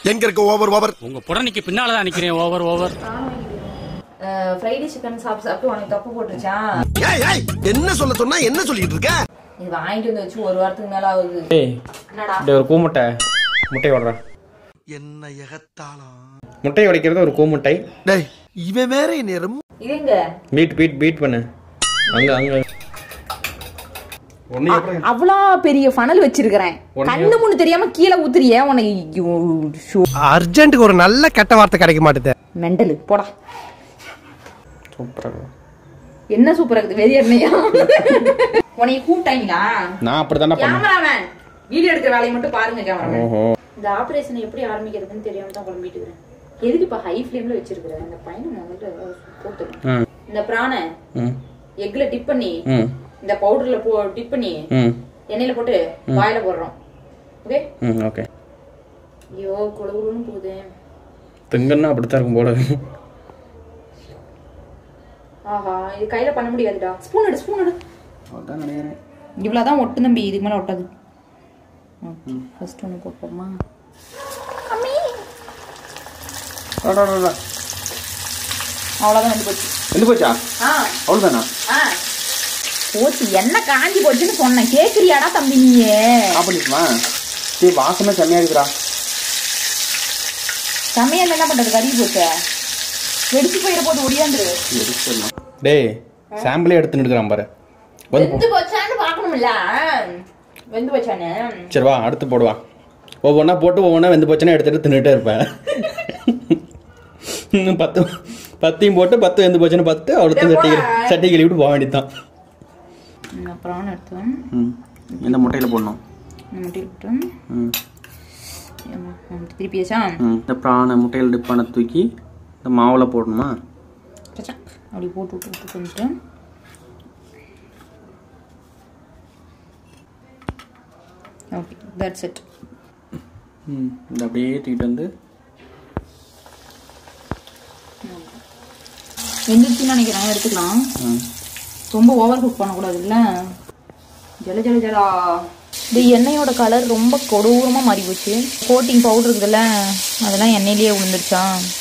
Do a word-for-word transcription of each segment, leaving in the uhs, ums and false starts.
எங்க இருக்க over over உங்க புடனைக்கு பின்னால தான் நிக்கிறேன் ஓவர் ஓவர் ஃப்ரைடே சிக்கன் சாப்பிட்டு சாப்பிட்டு உனக்கு தப்பு போட்டுருச்சான். ஏய் ஏய் என்ன சொல்ல சொன்னா என்ன சொல்லிட்டு இருக்க? இது வாங்கிட்டு வந்து வச்சு ஒரு வாரத்துக்கு மேல ஆகுது. ஏய் என்னடா டேய் ஒரு கூமுட்டை முட்டை ஓடுறா என்ன எகத்தாளம் முட்டை உடைக்கிறது ஒரு கூமுட்டை. டேய் இவன் வேற நேரம் இதுங்க பீட் பீட் பீட் பண்ணு அங்க அங்க அவ்வளோ பெரிய ஃபனல் வச்சிருக்கிறேன். கண்ணு முன்னு தெரியாம கீழே ஊத்துறியே உனக்கு. அர்ஜென்ட்டுக்கு ஒரு நல்ல கெட்ட வார்த்தை கிடைக்க மாட்டேது. மெண்டல் போடா. சூப்பரா என்ன சூப்பரா இருக்குது வெறியா இருந்தியா? உனக்கு கூப்பிட்டாங்களா? நான் அப்படிதானே பண்ணேன். கேமராமேன் வீடியோ எடுக்கிற வேலையை மட்டும் பாருங்க கேமராமேன். இந்த ஆபரேஷன் எப்படி ஆரம்பிக்கிறதுன்னு தெரியாம தான் குழம்பிட்டு இருக்கேன். எதுக்கு இப்ப ஹை ஃப்ளேம்ல வச்சிருக்கிறேன்? இந்த பையனை முதல்ல போட்டுறேன். இந்த பிரானை எக்ல டிப் பண்ணி இந்த பவுடர்ல போ டிப் பண்ணி எண்ணெயில போட்டு வாயில போடுறோம். ஓகே ம் ஓகே. ஐயோ குளகுளுன்னு போகுது. திங்கன்னா அப்படித்தான் இருக்கும் போல. ஆஹா இது கையில பண்ண முடியாதுடா. ஸ்பூன் எடு ஸ்பூன் எடு. அதான் நினைக்கிறேன். இவ்வளவுதான் ஒட்டு தம்பி, இதுக்கு மேல ஒட்டாது. ஃபர்ஸ்ட் ஒன்னு போடுறோமா? அம்மி அடடடட அவ்வளவுதான் வந்து போச்சு. வந்து போச்சா? ஆ அவ்வளவுதானா? ஆ போச்சு. என்ன காஞ்சி போச்சுன்னு சொன்னேன். கேக்குறியாடா தம்பி நீயே? சாப்பிடலாமா? டேய் வாசனை செமையா இருக்குடா. செமையா என்ன பண்றது? கறி போச்சே. வெடிச்சு போயிட போது ஒடியாந்துரு. டேய் சாம்பிளே எடுத்து நிடுறான் பாரு. வெந்து போச்சான்னு பார்க்கணும்ல. வெந்து போச்சானே. சரி வா அடுத்து போடுவா. ஒவ்வொன்றா போட்டு ஒவ்வொன்றா வெந்து போச்சுன்னா எடுத்துட்டு தின்னுட்டே இருப்பேன். இன்னும் பத்து பத்தையும் போட்டு பத்து வெந்து போச்சுன்னு பார்த்து அவ்வளோ சட்டி சட்டி கழுவி விட்டு போக வேண்டியதுதான். அப்புறம் எடுத்தோம். இந்த முட்டையில் போடணும். முட்டையில் போட்டோம். திருப்பி வச்சா இந்த பிரானை முட்டையில் டிப் பண்ண தூக்கி இந்த மாவில் போடணுமா? அப்படி போட்டு விட்டு விட்டு பண்ணிட்டு ஓகே தட்ஸ் இட். ம் இந்த அப்படியே தூக்கிட்டு வந்து வெந்துச்சுன்னு நினைக்கிறேன். எடுத்துக்கலாம். ரொம்ப ஓவர் குக் பண்ணக்கூடாது இல்லை? ஜல ஜல ஜலா. இந்த எண்ணெயோட கலர் ரொம்ப கொடூரமா மாறி போச்சு. கோட்டிங் பவுடர் இருக்குதுல்ல அதெல்லாம் எண்ணெயிலேயே விழுந்துருச்சா?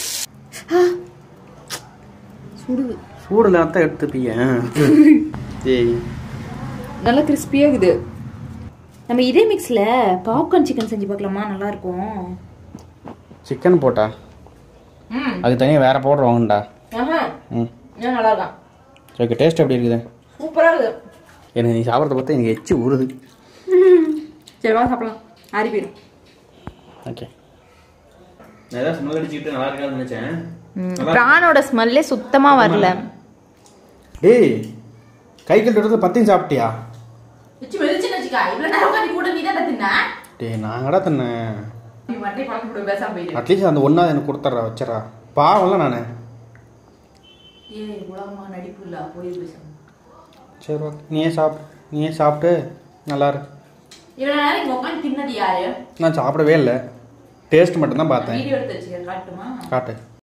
சுடுது. சூடில் தான் எடுத்துப்பீங்க. ஏய் நல்லா கிறிஸ்பியாக இருக்குது. நம்ம இதே மிக்ஸில் பாப்கார்ன் சிக்கன் செஞ்சு பார்க்கலாமா? நல்லா இருக்கும். சிக்கன் போட்டா ம் அதுக்கு தனியாக வேற பவுடர் வாங்கண்டா. ஆஹா ம் ஏன் நல்லா இருக்கா? ஓகே டேஸ்ட் எப்படி இருக்குது? சூப்பராக இருக்குது. எனக்கு நீ சாப்பிட்றத பார்த்தா எனக்கு எச்சு ஊறுது. சரி வா சாப்பிடலாம். ஆறி போயிடும். ஓகே நான் ஏதாவது ஸ்மெல் அடிச்சுக்கிட்டு நல்லா இருக்காதுன்னு நினச்சேன். பிரானோட ஸ்மெல்லே சுத்தமாக வரல. டேய் கை கழுவுறது பத்தையும் சாப்பிட்டியா? வச்சு வெளிச்சுன்னு வச்சுக்கா. இவ்வளோ நேரம் உட்காந்து கூட நீ தான் தின்னா. டேய் நான் கடை தின்னேன். நீ மட்டும் பழக்கம் கூட பேசாம போயிடு. அட்லீஸ்ட் அந்த ஒன்றா எனக்கு கொடுத்துட்றா வச்சுறா. பாவம்ல நான். ஏய் உலகமா நடிப்பு இல்லை. போய் பேசாம. சரி ஓகே நீயே சாப்பிட்டு நீயே சாப்பிட்டு நல்லா இருக்கு. இவ்வளோ நேரம் இங்கே உட்காந்து தின்னது யாரு? நான் சாப்பிடவே இல்லை. டேஸ்ட் மட்டும்தான் பார்த்தேன். வீடியோ எடுத்து வச்சுக்க காட்டுமா? காட்டு.